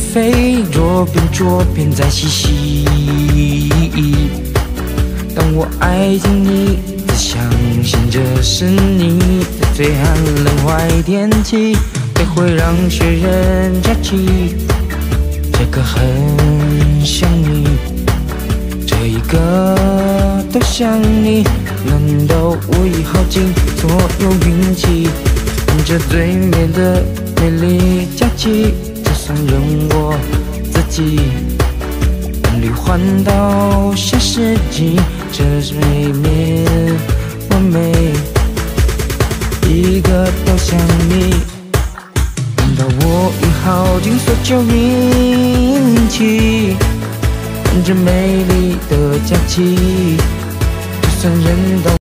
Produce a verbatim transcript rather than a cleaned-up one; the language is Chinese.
飞，左边左边在嬉戏。当我爱上你，只相信这是你，在最寒冷坏天气，也会让雪人假期。这个很想你，这一个都想你，难道我已耗尽所有运气？看着最美的美丽假期，就算任我自己把绿换到下世纪，这是未免完美，一个都想你。难道我已耗尽所有运气？看着美丽的假期，就算人都